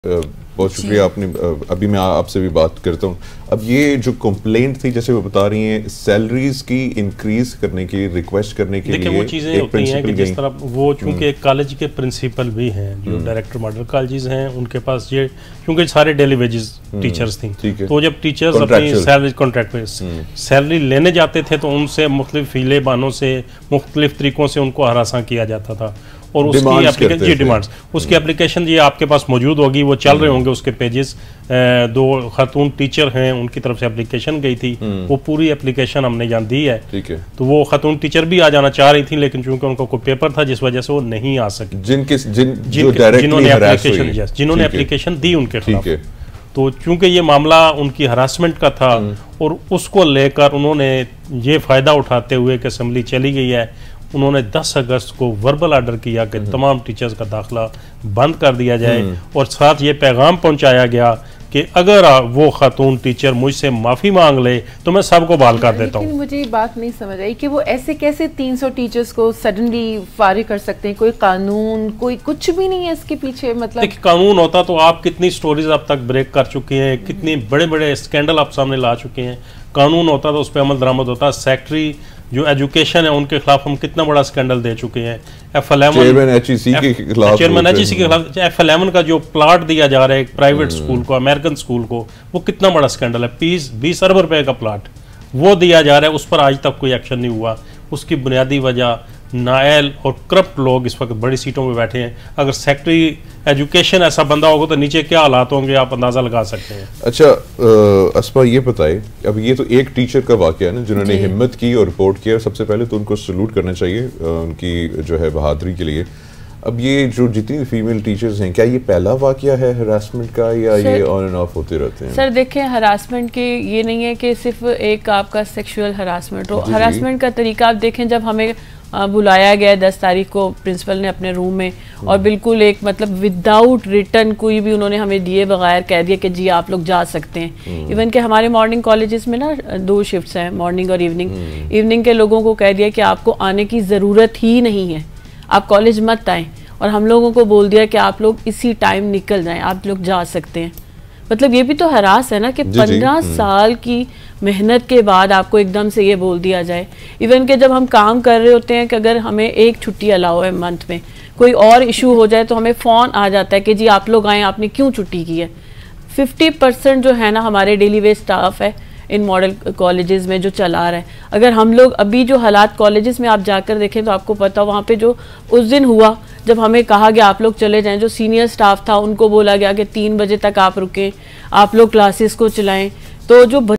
बहुत शुक्रिया आपने। अभी मैं आपसे भी बात करता हूँ। अब ये जो कंप्लेंट थी, जैसे वो बता रही हैं, सैलरीज की इंक्रीज करने की रिक्वेस्ट करने के लिए वो चीज़ें होती हैं कि जिस तरह वो चूंकि एक कॉलेज के प्रिंसिपल भी हैं, जो डायरेक्टर मॉडल कॉलेजेस हैं, उनके पास ये क्योंकि सारे डेली वेजेस टीचर्स थी, तो जब टीचर्स अपनी सैलरी कॉन्ट्रैक्ट पे सैलरी लेने जाते थे तो उनसे मुख्तलिफ हीले बहानों से मुख्तलिफ तरीकों से उनको हरासा किया जाता था और उसकी एप्लीकेशन जी डिमांड्स उसकी एप्लीकेशन ये आपके पास मौजूद होगी, वो चल रहे होंगे उसके पेजेस। दो खातून टीचर हैं, उनकी तरफ से एप्लीकेशन गई थी, वो पूरी एप्लीकेशन हमने यहाँ दी है। तो वो खातून टीचर भी आ जाना चाह रही थी, लेकिन चूंकि उनका कोई पेपर था जिस वजह से वो नहीं आ सकी। जिन्होंने एप्लीकेशन दी उनके खिलाफ। तो चूंकि ये मामला उनकी हरासमेंट का था और उसको लेकर उन्होंने ये फ़ायदा उठाते हुए कि असेंबली चली गई है, उन्होंने 10 अगस्त को वर्बल आर्डर किया कि तमाम टीचर्स का दाखिला बंद कर दिया जाए और साथ ये पैगाम पहुंचाया गया कि अगर वो खातून टीचर मुझसे माफ़ी मांग ले तो मैं सबको बहाल कर देता हूँ। मुझे ये बात नहीं समझ आई कि वो ऐसे कैसे 300 टीचर्स को सडनली फारिग कर सकते हैं? कोई कानून, कोई कुछ भी नहीं है इसके पीछे? मतलब देखिए, कानून होता तो आप कितनी स्टोरीज अब तक ब्रेक कर चुके हैं, कितने बड़े बड़े स्कैंडल आप सामने ला चुके हैं। कानून होता तो उस पर अमल दरामद होता। सेक्रेटरी जो एजुकेशन है उनके खिलाफ हम कितना बड़ा स्कैंडल दे चुके हैं। चेयरमैन HEC के खिलाफ F11 का जो प्लाट दिया जा रहा है एक प्राइवेट स्कूल को, अमेरिकन स्कूल को, वो कितना बड़ा स्कैंडल है। 20 अरब रुपए का प्लाट वो दिया जा रहा है, उस पर आज तक कोई एक्शन नहीं हुआ। उसकी बुनियादी वजह नायल और करप्ट लोग इस वक्त बड़ी सीटों में बैठे हैं। अगर सेक्रेटरी एजुकेशन ऐसा बंदा होगा तो नीचे क्या हालात होंगे आप अंदाजा लगा सकते हैं। अच्छा अस्मा, ये बताइए, अब ये तो एक टीचर का वाकया है ना जिन्होंने हिम्मत की और रिपोर्ट किया। सबसे पहले तो उनको सैल्यूट करना चाहिए उनकी जो है बहादुरी के लिए। अब ये जो जितनी फीमेल टीचर्स हैं, क्या ये पहला वाकया है हरासमेंट का या ये ऑन एंड ऑफ होते रहते हैं? सर देखें, हरासमेंट के ये नहीं है कि सिर्फ एक आपका सेक्सुअल हरासमेंट हो। हरासमेंट का तरीका आप देखें, जब हमें बुलाया गया 10 तारीख को प्रिंसिपल ने अपने रूम में, और बिल्कुल एक मतलब विदाउट रिटर्न कोई भी उन्होंने हमें दिए बगैर कह दिया कि जी आप लोग जा सकते हैं। इवन के हमारे मॉर्निंग कॉलेजेस में ना 2 शिफ्ट्स हैं, मॉर्निंग और इवनिंग। इवनिंग के लोगों को कह दिया कि आपको आने की ज़रूरत ही नहीं है, आप कॉलेज मत आएँ, और हम लोगों को बोल दिया कि आप लोग इसी टाइम निकल जाएं, आप लोग जा सकते हैं। मतलब ये भी तो हरास है ना कि 15 साल की मेहनत के बाद आपको एकदम से ये बोल दिया जाए। इवन के जब हम काम कर रहे होते हैं कि अगर हमें एक छुट्टी अलाउ है मंथ में, कोई और इशू हो जाए तो हमें फ़ोन आ जाता है कि जी आप लोग आएँ, आपने क्यों छुट्टी की है। 50% जो है ना हमारे डेली वेज स्टाफ है इन मॉडल कॉलेजेस में जो चला रहा है। अगर हम लोग अभी जो हालात कॉलेजेस में आप जाकर देखें तो आपको पता, वहाँ पे जो उस दिन हुआ जब हमें कहा गया आप लोग चले जाएं, जो सीनियर स्टाफ था उनको बोला गया कि 3 बजे तक आप रुकें, आप लोग क्लासेस को चलाएं, तो जो